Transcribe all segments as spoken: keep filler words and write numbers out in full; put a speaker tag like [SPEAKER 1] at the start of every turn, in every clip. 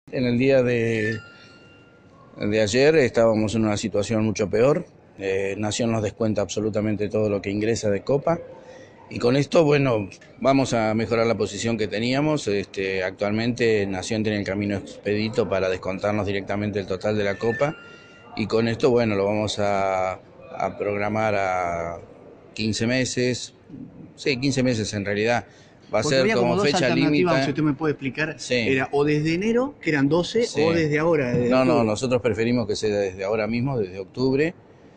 [SPEAKER 1] En el día de, de ayer estábamos en una situación mucho peor. Eh, Nación nos descuenta absolutamente todo lo que ingresa de Copa. Y con esto, bueno, vamos a mejorar la posición que teníamos. Este, actualmente Nación tiene el camino expedito para descontarnos directamente el total de la Copa. Y con esto, bueno, lo vamos a, a programar a quince meses. Sí, quince meses en realidad. Va a
[SPEAKER 2] Porque
[SPEAKER 1] ser
[SPEAKER 2] había como
[SPEAKER 1] como
[SPEAKER 2] dos
[SPEAKER 1] fecha
[SPEAKER 2] alternativas, si
[SPEAKER 1] límite.
[SPEAKER 2] usted me puede explicar,
[SPEAKER 1] Sí,
[SPEAKER 2] era o desde enero, que eran doce,
[SPEAKER 1] sí.
[SPEAKER 2] o desde ahora, desde
[SPEAKER 1] No, no,
[SPEAKER 2] octubre.
[SPEAKER 1] nosotros preferimos que sea desde ahora mismo, desde octubre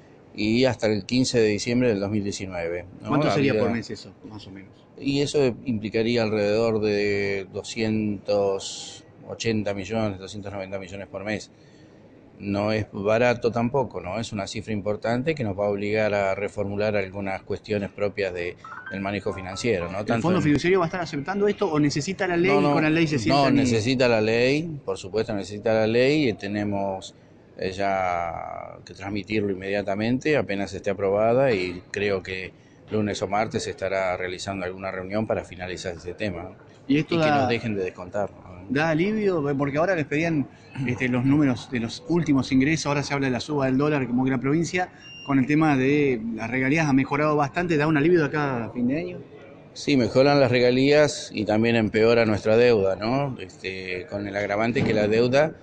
[SPEAKER 1] y hasta el quince de diciembre del dos mil diecinueve, ¿no?
[SPEAKER 2] ¿Cuánto sería por
[SPEAKER 1] Habida...
[SPEAKER 2] mes eso, más o menos?
[SPEAKER 1] Y eso implicaría alrededor de doscientos ochenta millones, doscientos noventa millones por mes. No es barato tampoco, ¿no? Es una cifra importante que nos va a obligar a reformular algunas cuestiones propias de, del manejo financiero, ¿no?
[SPEAKER 2] ¿El
[SPEAKER 1] Tanto
[SPEAKER 2] Fondo
[SPEAKER 1] en...
[SPEAKER 2] Fiduciario va a estar aceptando esto o necesita la
[SPEAKER 1] No,
[SPEAKER 2] ley y con
[SPEAKER 1] no,
[SPEAKER 2] la ley se
[SPEAKER 1] no,
[SPEAKER 2] sientan y...?
[SPEAKER 1] necesita la ley, por supuesto necesita la ley y tenemos eh, ya que transmitirlo inmediatamente, apenas esté aprobada, y creo que lunes o martes se estará realizando alguna reunión para finalizar ese tema, ¿no?
[SPEAKER 2] ¿Y esto
[SPEAKER 1] Y que nos
[SPEAKER 2] da,
[SPEAKER 1] dejen de descontar, ¿no?
[SPEAKER 2] da alivio? Porque ahora les pedían este, los números de los últimos ingresos, ahora se habla de la suba del dólar, como que la provincia, con el tema de las regalías ha mejorado bastante, ¿da un alivio de acá a fin de año?
[SPEAKER 1] Sí, mejoran las regalías y también empeora nuestra deuda, ¿no? Este, con el agravante que la deuda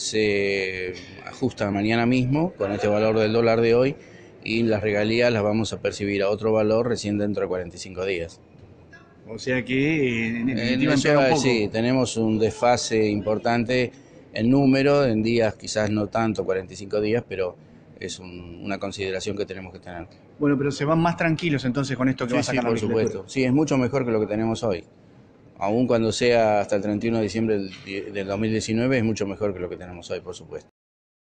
[SPEAKER 1] se ajusta mañana mismo con este valor del dólar de hoy, y las regalías las vamos a percibir a otro valor recién dentro de cuarenta y cinco días.
[SPEAKER 2] O sea que en
[SPEAKER 1] En
[SPEAKER 2] definitiva
[SPEAKER 1] eso
[SPEAKER 2] empeora un
[SPEAKER 1] sí,
[SPEAKER 2] poco.
[SPEAKER 1] tenemos un desfase importante en número, en días quizás no tanto, cuarenta y cinco días, pero es un, una consideración que tenemos que tener.
[SPEAKER 2] Bueno, pero se van más tranquilos entonces con esto que va
[SPEAKER 1] Sí,
[SPEAKER 2] a
[SPEAKER 1] sí,
[SPEAKER 2] sacar la
[SPEAKER 1] por
[SPEAKER 2] legislatura.
[SPEAKER 1] supuesto. Sí, es mucho mejor que lo que tenemos hoy. Aun cuando sea hasta el treinta y uno de diciembre del, del dos mil diecinueve, es mucho mejor que lo que tenemos hoy, por supuesto.